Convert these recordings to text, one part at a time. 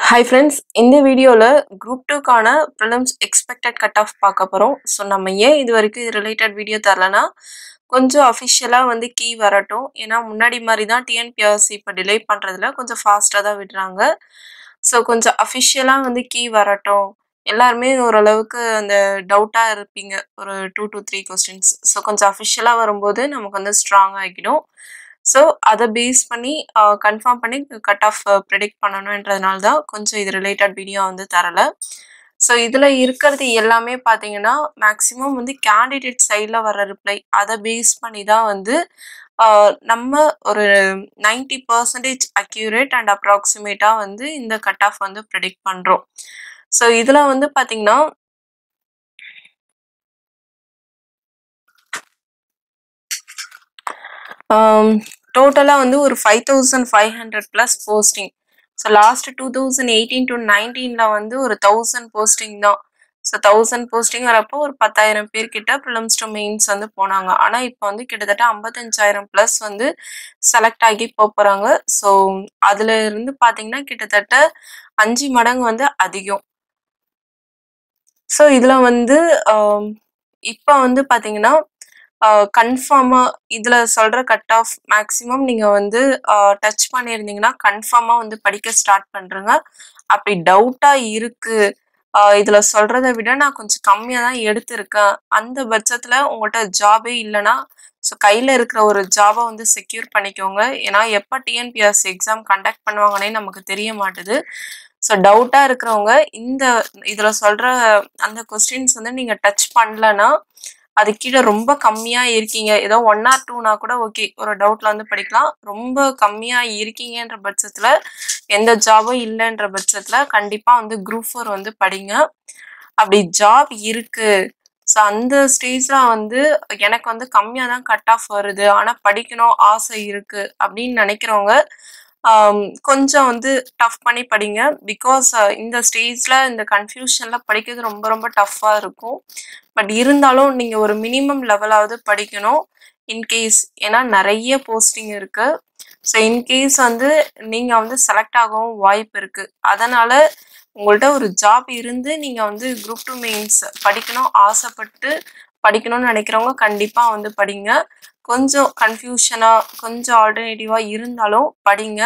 Hi friends, இந்த வீடியோல group 2 கான prelims expected cutoff பார்க்க போறோம். ஸோ நம்ம ஏன் இது வரைக்கும் இது ரிலேட்டட் வீடியோ தரலனா கொஞ்சம் அஃபிஷியலா வந்து கீ வரட்டும். ஏன்னா முன்னாடி மாதிரி தான் TNPSC இப்போ டிலே பண்றதுல கொஞ்சம் ஃபாஸ்டா தான் விடுறாங்க. ஸோ கொஞ்சம் அஃபிஷியலா வந்து கீ வரட்டும். எல்லாருமே ஓரளவுக்கு அந்த டவுட்டா இருப்பீங்க ஒரு 2 to 3 கொஸ்டின்ஸ். ஸோ கொஞ்சம் அஃபிஷியலா வரும்போது நமக்கு வந்து ஸ்ட்ராங் ஆகிடும். ஸோ அதை பேஸ் பண்ணி கன்ஃபார்ம் பண்ணி கட் ஆஃப் ப்ரெடிக்ட் பண்ணணுன்றதுனால தான் கொஞ்சம் இது ரிலேட்டட் வீடியோ வந்து தரல. ஸோ இதில் இருக்கிறது எல்லாமே பார்த்தீங்கன்னா மேக்ஸிமம் வந்து கேண்டிடேட் சைடில் வர ரிப்ளை அதை பேஸ் பண்ணி தான் வந்து நம்ம ஒரு 90% அக்யூரேட் அண்ட் அப்ராக்சிமேட்டாக வந்து இந்த கட் ஆஃப் வந்து ப்ரெடிக்ட் பண்ணுறோம். ஸோ இதில் வந்து பார்த்தீங்கன்னா டோட்டலாக வந்து ஒரு 5500 plus posting. So last 2018 to 19 வந்து ஒரு 1000 போஸ்டிங் தான். ஸோ 1000 போஸ்டிங் வரப்போ ஒரு 10,000 பேர்கிட்ட ப்ரிலிம்ஸ் டு மெயின்ஸ் வந்து போனாங்க. ஆனால் இப்போ வந்து கிட்டத்தட்ட 55,000 ப்ளஸ் வந்து செலக்ட் ஆகி போகிறாங்க. ஸோ அதில் இருந்து பார்த்தீங்கன்னா கிட்டத்தட்ட 5 மடங்கு வந்து அதிகம். ஸோ இதில் வந்து இப்போ வந்து பார்த்தீங்கன்னா கன்ஃபார்மாக இதில் சொல்கிற கட் ஆஃப் மேக்ஸிமம் நீங்கள் வந்து டச் பண்ணியிருந்தீங்கன்னா கன்ஃபார்மாக வந்து படிக்க ஸ்டார்ட் பண்ணுறேங்க. அப்படி டவுட்டாக இருக்குது இதில் சொல்கிறத விட நான் கொஞ்சம் கம்மியாக தான் எடுத்திருக்கேன், அந்த பட்சத்தில் உங்கள்கிட்ட ஜாபே இல்லைன்னா ஸோ கையில் இருக்கிற ஒரு ஜாபை வந்து செக்யூர் பண்ணிக்கோங்க. ஏன்னா எப்போ டிஎன்பிஎஸ்சி எக்ஸாம் கண்டக்ட் பண்ணுவாங்கன்னே நமக்கு தெரிய மாட்டுது. ஸோ டவுட்டாக இருக்கிறவங்க இதில் சொல்கிற அந்த கொஸ்டின்ஸ் வந்து நீங்கள் டச் பண்ணலன்னா அது கீழே ரொம்ப கம்மியாக இருக்கீங்க, ஏதோ 1 or 2னா கூட ஓகே ஒரு டவுட்டில் வந்து படிக்கலாம். ரொம்ப கம்மியாக இருக்கீங்கன்ற பட்சத்தில் எந்த ஜாபும் இல்லைன்ற பட்சத்தில் கண்டிப்பாக வந்து குரூப் 4 வந்து படிங்க. அப்படி ஜாப் இருக்குது ஸோ அந்த ஸ்டேஜில் வந்து எனக்கு வந்து கம்மியாக தான் கட் ஆஃப் வருது ஆனால் படிக்கணும் ஆசை இருக்குது அப்படின்னு நினைக்கிறவங்க கொஞ்சம் வந்து டஃப் பண்ணி படிங்க. பிகாஸ் இந்த ஸ்டேஜில் இந்த கன்ஃபியூஷனில் படிக்கிறது ரொம்ப ரொம்ப டஃப்பாக இருக்கும். பட் இருந்தாலும் நீங்கள் ஒரு மினிமம் லெவலாவது படிக்கணும் இன்கேஸ். ஏன்னா நிறைய போஸ்டிங் இருக்குது. ஸோ இன்கேஸ் வந்து நீங்கள் வந்து செலக்ட் ஆகவும் வாய்ப்பு இருக்குது. அதனால் உங்கள்கிட்ட ஒரு ஜாப் இருந்து நீங்கள் வந்து குரூப் 2 மெயின்ஸ் படிக்கணும் ஆசைப்பட்டு படிக்கணும்னு நினைக்கிறவங்க கண்டிப்பாக வந்து படிங்க. கொஞ்சம் கன்ஃபியூஷனாக கொஞ்சம் ஆல்டர்னேட்டிவாக இருந்தாலும் படிங்க.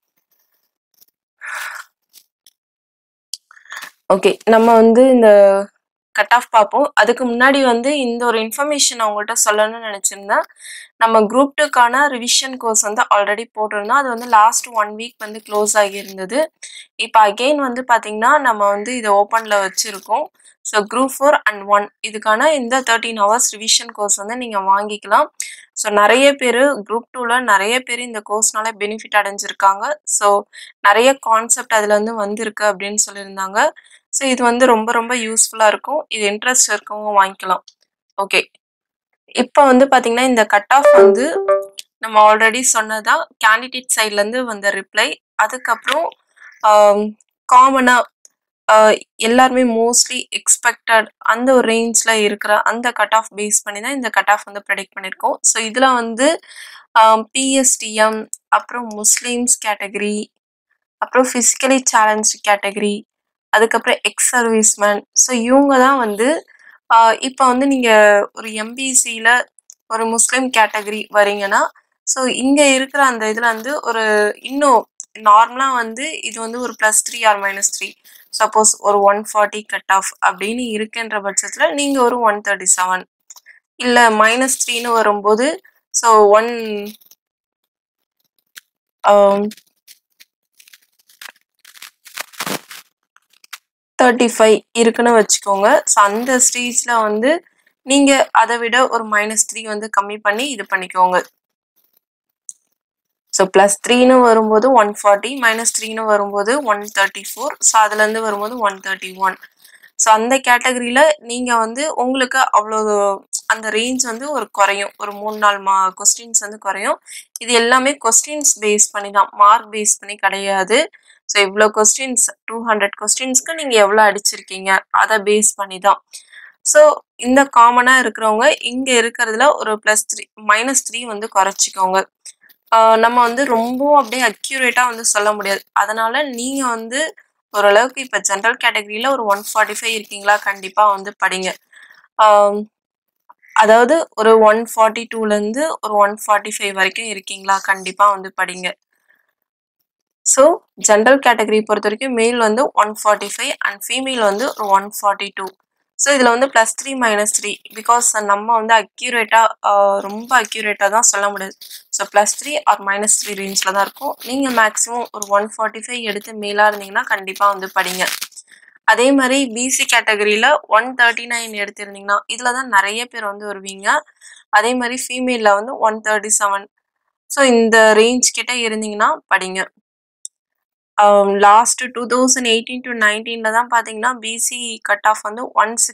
ஓகே, நம்ம வந்து இந்த கட் ஆஃப் பார்ப்போம். அதுக்கு முன்னாடி வந்து இந்த ஒரு இன்ஃபர்மேஷன் அவங்கள்ட்ட சொல்லணும்னு நினச்சிருந்தேன். நம்ம குரூப் 2க்கான ரிவிஷன் கோர்ஸ் வந்து ஆல்ரெடி போட்டிருந்தோம். அது வந்து லாஸ்ட் 1 வீக் வந்து க்ளோஸ் ஆகியிருந்தது. இப்போ அகெயின் வந்து பார்த்திங்கன்னா நம்ம வந்து இதை ஓப்பனில் வச்சுருக்கோம். ஸோ குரூப் 4 and 1 இதுக்கான இந்த 13 hours ரிவிஷன் கோர்ஸ் வந்து நீங்கள் வாங்கிக்கலாம். ஸோ நிறைய பேர் குரூப் 2ல் நிறைய பேர் இந்த கோர்ஸ்னால பெனிஃபிட் அடைஞ்சிருக்காங்க. ஸோ நிறைய கான்செப்ட் அதில் வந்து வந்திருக்கு அப்படின்னு சொல்லியிருந்தாங்க. ஸோ இது வந்து ரொம்ப ரொம்ப யூஸ்ஃபுல்லாக இருக்கும். இது இன்ட்ரெஸ்ட் இருக்கவங்க வாங்கிக்கலாம். ஓகே, இப்போ வந்து பார்த்தீங்கன்னா இந்த கட் ஆஃப் வந்து நம்ம ஆல்ரெடி சொன்னதான் கேண்டிடேட் சைட்லேருந்து வந்த ரிப்ளை. அதுக்கப்புறம் காமனாக எல்லாருமே மோஸ்ட்லி எக்ஸ்பெக்டட் அந்த ஒரு ரேஞ்சில் இருக்கிற அந்த கட் ஆஃப் பேஸ் பண்ணி தான் இந்த கட் ஆஃப் வந்து ப்ரெடிக்ட் பண்ணியிருக்கோம். ஸோ இதில் வந்து PSTM, அப்புறம் முஸ்லீம்ஸ் கேட்டகரி, அப்புறம் ஃபிசிக்கலி சேலஞ்ச் கேட்டகரி, அதுக்கப்புறம் எக்ஸ் சர்வீஸ்மேன். ஸோ இவங்க தான் வந்து இப்போ வந்து நீங்கள் ஒரு MPCயில் ஒரு முஸ்லீம் கேட்டகரி வரீங்கன்னா ஸோ இங்கே இருக்கிற அந்த இதில் வந்து ஒரு இன்னும் நார்மலாக வந்து இது வந்து ஒரு +3 or -3 சப்போஸ் ஒரு 140 கட் ஆஃப் அப்படின்னு இருக்குன்ற பட்சத்தில் நீங்கள் ஒரு 137 இல்லை -3ன்னு வரும்போது ஸோ 135 இருக்குன்னு வச்சுக்கோங்க. ஸோ அந்த ஸ்டேஜில் வந்து நீங்கள் அதை விட ஒரு -3 வந்து கம்மி பண்ணி இது பண்ணிக்கோங்க. ஸோ +3ன்னு வரும்போது 140, -3ன்னு வரும்போது 134, ஸோ அதுலேருந்து வரும்போது 131. ஸோ அந்த கேட்டகரியில் நீங்கள் வந்து உங்களுக்கு அவ்வளோ அந்த ரேஞ்ச் வந்து ஒரு குறையும், ஒரு 3-4 கொஸ்டின்ஸ் வந்து குறையும். இது எல்லாமே கொஸ்டின்ஸ் பேஸ் பண்ணி தான், மார்க் பேஸ் பண்ணி கிடையாது. ஸோ இவ்வளோ கொஸ்டின்ஸ் 200 கொஸ்டின்ஸ்க்கு நீங்கள் எவ்வளோ அடிச்சிருக்கீங்க அதை பேஸ் பண்ணி தான். ஸோ இந்த காமனாக இருக்கிறவங்க இங்கே இருக்கிறதுல ஒரு -3 வந்து குறைச்சிக்கோங்க. நம்ம வந்து ரொம்பவும் அப்படியே அக்யூரேட்டாக வந்து சொல்ல முடியாது. அதனால நீங்கள் வந்து ஓரளவுக்கு இப்ப ஜெனரல் கேட்டகரியில ஒரு 145 இருக்கீங்களா? கண்டிப்பா வந்து படிங்க. ஆ அதாவது ஒரு 142லேருந்து ஒரு 145 வரைக்கும் இருக்கீங்களா? கண்டிப்பா வந்து படிங்க. ஸோ, ஜெனரல் கேட்டகரி பொறுத்தவரைக்கும் மேல் வந்து 145 அண்ட் ஃபீமேல் வந்து ஒரு 142. ஸோ, இதில வந்து +3 -3 பிகாஸ் நம்ம வந்து அக்யூரேட்டா ரொம்ப அக்யூரேட்டா தான் சொல்ல முடியாது. ஸோ, +3 ஆர் -3 ரேஞ்சில தான் இருக்கும். நீங்க மேக்ஸிமம் ஒரு 145 எடுத்து மேலா இருந்தீங்கன்னா, கண்டிப்பா வந்து படிங்க. அதே மாரி பிசி கேட்டகரியில 139 எடுத்திருந்தீங்கன்னா, இதில தான் நெறைய பேர் வந்து வருவீங்க. அதே மாரி ஃபீமேல்ல வந்து 137. ஸோ, இந்த ரேஞ்ச் கிட்ட இருந்தீங்கன்னா படிங்க. லாஸ்ட் 2018-19ல தான் பார்த்தீங்கன்னா, பிசி கட் ஆஃப் வந்து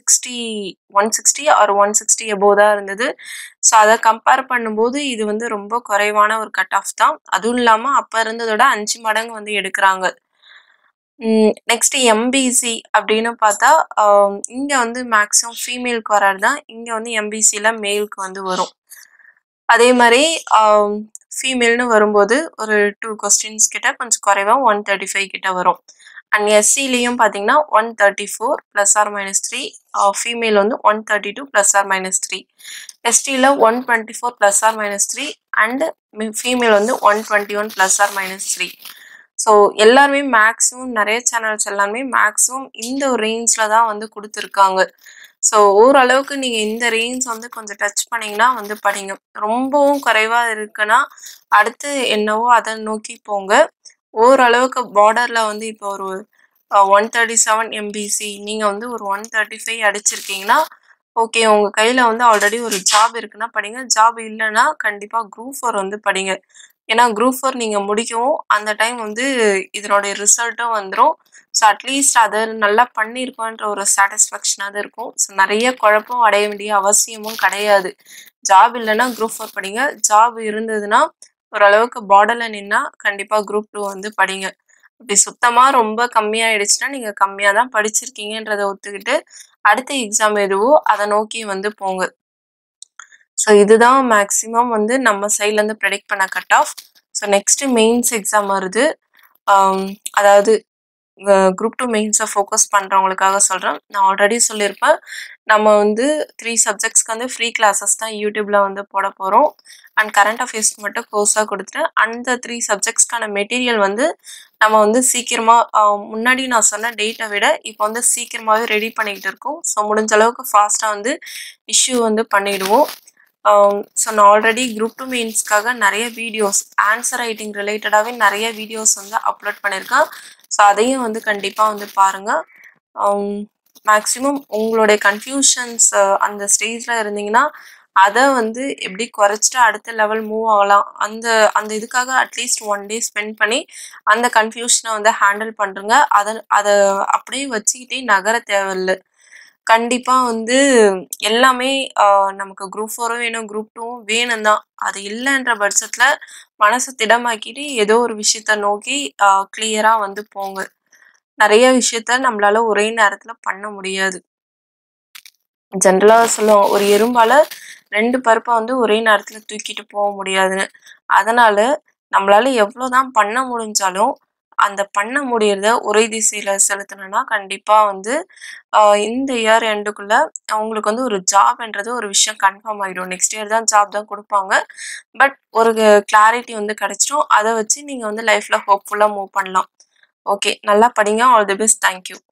160 ஆர் 160 அபோவ் தான் இருந்தது. ஸோ, அத கம்பேர் பண்ணும்போது இது வந்து ரொம்ப குறைவான ஒரு கட் ஆஃப் தான். அதுவும் இல்லாம அப்ப இருந்ததோட 5 மடங்கு வந்து எடுக்குறாங்க. நெக்ஸ்ட் எம்பிசி அப்படின்னு பார்த்தா, இங்க வந்து மேக்ஸிமம் ஃபீமேலுக்கு வராது தான். இங்க வந்து எம்பிசில மேலுக்கு வந்து வரும். அதே மாரி ஃபீமேல்னு வரும்போது ஒரு 2 கொஸ்டின்ஸ் கிட்ட கொஞ்சம் குறைவா 135 கிட்ட வரும். அண்ட் எஸ்சிலயும் பார்த்தீங்கன்னா 134 +or-3, ஃபீமேல் வந்து 132 +or-3. எஸ்டில 124 +or-3 அண்ட் ஃபீமேல் வந்து 121 +or-3. ஸோ எல்லாருமே மேக்ஸிமம் நெறைய சேனல்ஸ் எல்லாமே மேக்ஸிமம் இந்த ஒரு ரேஞ்ச்ல தான் வந்து குடுத்துருக்காங்க. ஸோ ஓரளவுக்கு நீங்க இந்த ரேஞ்ச் வந்து கொஞ்சம் டச் பண்ணீங்கன்னா வந்து படிங்க. ரொம்பவும் குறைவா இருக்குன்னா, அடுத்து என்னவோ அத நோக்கி போங்க. ஓரளவுக்கு பார்டர்ல வந்து இப்போ ஒரு 137 எம்பிசி நீங்க வந்து ஒரு 135 அடிச்சிருக்கீங்கன்னா, ஓகே உங்க கையில வந்து ஆல்ரெடி ஒரு ஜாப் இருக்குன்னா படிங்க. ஜாப் இல்லன்னா கண்டிப்பா குரூப் 4 வந்து படிங்க. ஏன்னா குரூப் 4 நீங்க முடிக்கவும் அந்த டைம் வந்து இதனுடைய ரிசல்ட்டும் வந்துரும். ஸோ அட்லீஸ்ட் அத நல்லா பண்ணியிருக்கோன்ற ஒரு சாட்டிஸ்ஃபேக்ஷனாவது இருக்கும். ஸோ நெறைய குழப்பம் அடைய வேண்டிய அவசியமும் கிடையாது. ஜாப் இல்லன்னா குரூப் 4 படிங்க. ஜாப் இருந்ததுன்னா ஓரளவுக்கு பார்டர்ல நின்னா கண்டிப்பா குரூப் 2 வந்து படிங்க. அப்படி சுத்தமா ரொம்ப கம்மியாயிடுச்சுன்னா, நீங்க கம்மியா தான் படிச்சிருக்கீங்கன்றத ஒத்துக்கிட்டு, அடுத்த எக்ஸாம் எதுவோ அத நோக்கி வந்து போங்க. ஸோ இதுதான் மேக்ஸிமம் வந்து நம்ம சைட்லேருந்து ப்ரெடிக்ட் பண்ண cut off. So next mains exam வருது. அதாவது குரூப் 2 மெயின்ஸை ஃபோக்கஸ் பண்ணுறவங்களுக்காக சொல்கிறேன். நான் ஆல்ரெடி சொல்லியிருப்பேன். நம்ம வந்து 3 சப்ஜெக்ட்ஸ்க்கு வந்து ஃப்ரீ கிளாஸஸ் தான் யூடியூப்ல வந்து போட போகிறோம். அண்ட் கரண்ட் அஃபேர்ஸ்க்கு மட்டும் கோர்ஸாக கொடுத்துட்டேன். அந்த 3 சப்ஜெக்ட்ஸ்க்கான மெட்டீரியல் வந்து நம்ம வந்து சீக்கிரமாக முன்னாடி நான் சொன்ன டேட்டை விட இப்போ வந்து சீக்கிரமாகவே ரெடி பண்ணிக்கிட்டு இருக்கோம். ஸோ முடிஞ்ச அளவுக்கு ஃபாஸ்ட்டாக வந்து இஷ்யூ வந்து பண்ணிடுவோம். ஸோ நான் ஆல்ரெடி குரூப் 2 மெயின்ஸ்க்காக நிறைய வீடியோஸ் ஆன்சர் ரைட்டிங் ரிலேட்டடாகவே நிறைய வீடியோஸ் வந்து அப்லோட் பண்ணியிருக்கேன். ஸோ அதையும் வந்து கண்டிப்பாக வந்து பாருங்கள். மேக்ஸிமம் உங்களுடைய கன்ஃபியூஷன்ஸ் அந்த ஸ்டேஜில் இருந்தீங்கன்னா அதை வந்து எப்படி குறைச்சிட்டு அடுத்த லெவல் மூவ் ஆகலாம் அந்த அந்த இதுக்காக அட்லீஸ்ட் 1 டே ஸ்பெண்ட் பண்ணி அந்த கன்ஃபியூஷனை வந்து ஹேண்டில் பண்ணுறங்க. அதை அப்படியே வச்சுக்கிட்டே நகர தேவையில்லை. கண்டிப்பாக வந்து எல்லாமே நமக்கு குரூப் 4ம் வேணும், குரூப் 2வும் வேணும் தான். அது இல்லைன்ற பட்சத்தில் மனசை திடமாக்கிட்டு ஏதோ ஒரு விஷயத்த நோக்கி கிளியராக வந்து போங்க. நிறைய விஷயத்த நம்மளால ஒரே நேரத்தில் பண்ண முடியாது. ஜென்ரலாக சொல்லுவோம், ஒரு எறும்பால 2 பருப்பை வந்து ஒரே நேரத்தில் தூக்கிட்டு போக முடியாதுன்னு. அதனால நம்மளால எவ்வளோதான் பண்ண முடிஞ்சாலும் அந்த பண்ண முடியறத ஒரே திசையில செலுத்தணும்னா கண்டிப்பா வந்து இந்த இயர் எண்டுக்குள்ள அவங்களுக்கு வந்து ஒரு ஜாப்ன்றது ஒரு விஷயம் கன்ஃபார்ம் ஆயிடும். நெக்ஸ்ட் இயர் தான் ஜாப் தான் கொடுப்பாங்க. பட் ஒரு கிளாரிட்டி வந்து கிடைச்சிடும். அதை வச்சு நீங்க வந்து லைஃப்ல ஹோப்ஃபுல்லா மூவ் பண்ணலாம். ஓகே, நல்லா படிங்க. All the best. தேங்க்யூ.